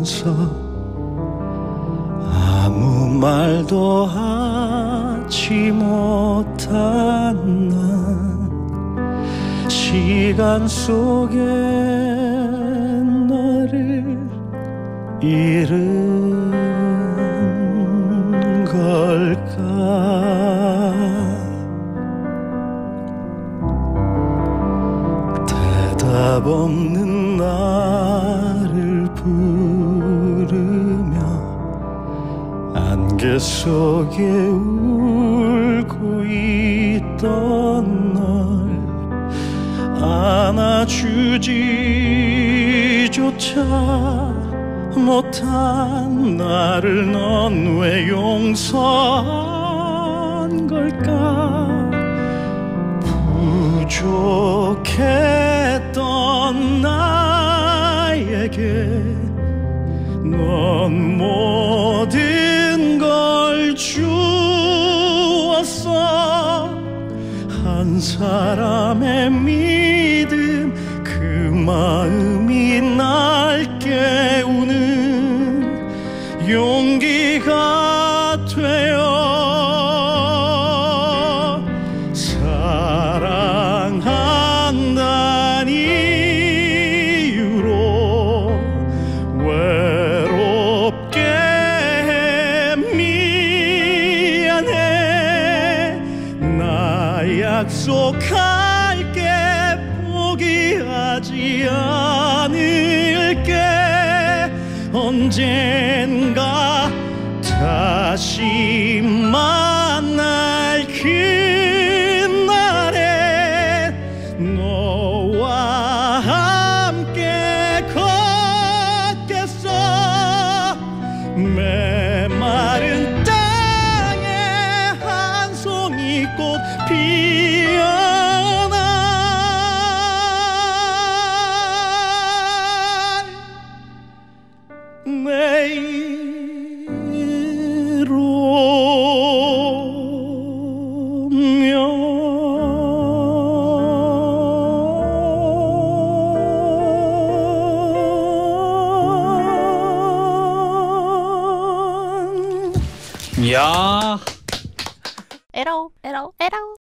울면서 아무 말도 하지 못한 난 시간 속에 너를 잃은 걸까. 대답 없는 나를 부르며 안개 속에 울고 있던 널 안아주지조차 못한 나를 넌 왜 용서한 걸까. 부족했던 나에게 넌 모든 걸 주었어. 한 사람의 믿음 그 마음이 날 깨우는 용기가 되어 사랑한다는 이유로 외롭게 미안해. 나 약속할게 포기하지 않을게. 언젠가 다시 만날 그날에 너와 함께 걷겠어. 메마른 땅에 한 송이 꽃 피어나 내일 오면. 야, 에라오 에라오 에라오.